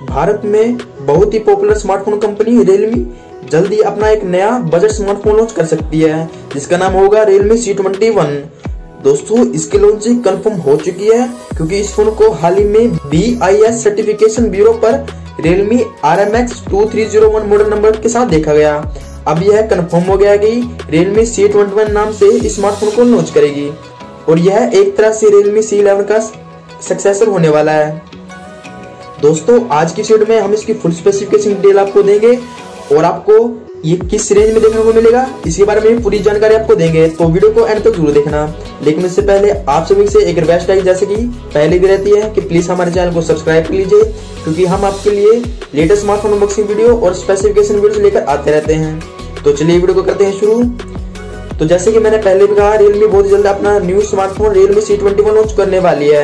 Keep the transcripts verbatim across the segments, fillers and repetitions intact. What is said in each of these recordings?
भारत में बहुत ही पॉपुलर स्मार्टफोन कंपनी रियलमी जल्दी अपना एक नया बजट स्मार्टफोन लॉन्च कर सकती है, जिसका नाम होगा रियलमी सी ट्वेंटी वन। दोस्तों, इसकी लॉन्चिंग कंफर्म हो चुकी है क्योंकि इस फोन को हाल ही में B I S certification bureau पर Realme R M X two three zero one model number के साथ देखा गया। अब यह कंफर्म हो गया कि रियलमी सी ट्वेंटी वन नाम से इस स्मार्टफोन को लॉन्च करेगी और यह एक तरह से रियलमी सी इलेवन का सक्सेसर होने वाला है। दोस्तों, आज की वीडियो में हम इसकी फुल स्पेसिफिकेशन डिटेल आपको देंगे और आपको ये किस रेंज में देखने को मिलेगा इसके बारे में पूरी जानकारी आपको देंगे, तो वीडियो को एंड तक जरूर देखना। लेकिन इससे पहले आप सभी से एक रिक्वेस्ट है, जैसे कि पहले भी रहती है कि प्लीज हमारे चैनल को सब्सक्राइब कर लीजिए क्योंकि हम आपके लिए लेटेस्ट स्मार्टफोन अनबॉक्सिंग वीडियो और स्पेसिफिकेशन वीडियो लेकर आते रहते हैं। तो चलिए वीडियो को करते हैं शुरू। तो जैसे कि मैंने पहले भी कहा, रियलमी बहुत जल्द अपना new smartphone Realme C twenty one launch करने वाली है।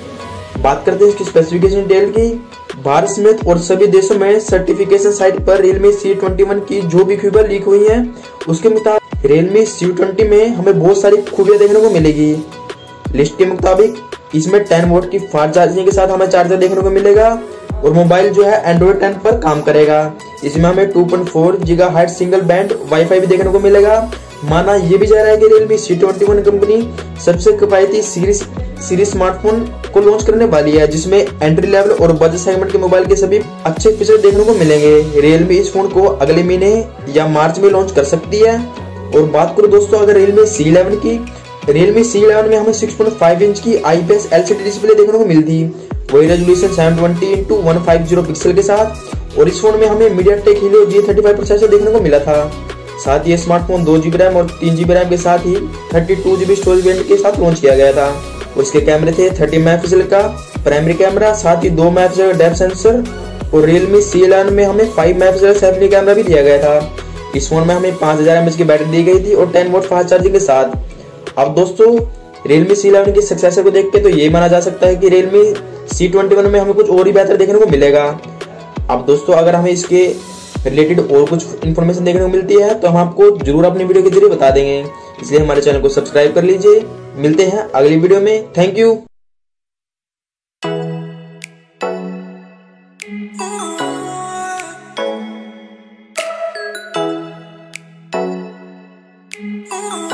बात करते हैं इसकी स्पेसिफिकेशन डिटेल की। भारत समेत और सभी देशों में सर्टिफिकेशन साइट पर रियलमी सी ट्वेंटी वन की जो भी खूबियां लीक हुई हैं, उसके मुताबिक रियलमी सी ट्वेंटी में हमें बहुत सारी खूबियां देखने को मिलेगी। लिस्ट के मुताबिक इसमें टेन वोल्ट की फास्ट चार्जिंग के साथ हमें चार्जर देखने को मिलेगा और मोबाइल जो है एंड्रॉइड टेन पर काम करेगा। इसमें हमें two point four gigahertz single band wifi भी देखने को मिलेगा। माना यह भी जा रहा है कि Realme C twenty one company सबसे किफायती सीरीज सीरीज स्मार्टफोन को लॉन्च करने वाली है, जिसमें एंट्री लेवल और बजट सेगमेंट के मोबाइल के सभी अच्छे फीचर देखने को मिलेंगे। रियलमी इस फोन को अगले महीने या मार्च में लॉन्च कर सकती है। और बात करो दोस्तों अगर रियलमी सी इलेवन की, रियलमी सी इलेवन में हमें सिक्स पॉइंट फाइव इंच की I P S L C D display देखने को मिलती, वही resolution seven twenty into one fifty pixel के साथ। और इस फोन में हमें MediaTek Helio G thirty five processor देखने को मिला था। साथ ही ये स्मार्टफोन दो जीबी रैम और तीन जीबी रैम के साथ ही thirty two GB storage variant के साथ लॉन्च किया गया था। और इसके कैमरे थे थर्टी मेगापिक्सल का प्राइमरी कैमरा, साथ ही दो मेगापिक्सल का डेप्थ सेंसर। और रियलमी सी इलेवन में हमें फाइव मेगापिक्सल का सेल्फी कैमरा भी दिया गया था। इस फोन में हमें पांच हजार एम एच की बैटरी दी गई थी और टेन वोल्ट फास्ट चार्जिंग के साथ। अब दोस्तों, रियलमी सी इलेवन की सक्सेसर को देख के तो ये माना जा सकता है कि रियलमी सी ट्वेंटी वन में हमें कुछ और ही बेहतर देखने को मिलेगा। अब दोस्तों, अगर हमें इसके रिलेटेड और कुछ इन्फॉर्मेशन देखने को मिलती है तो हम आपको जरूर अपनी वीडियो के जरिए बता देंगे, इसलिए हमारे चैनल को सब्सक्राइब कर लीजिए। मिलते हैं अगली वीडियो में। Thank you.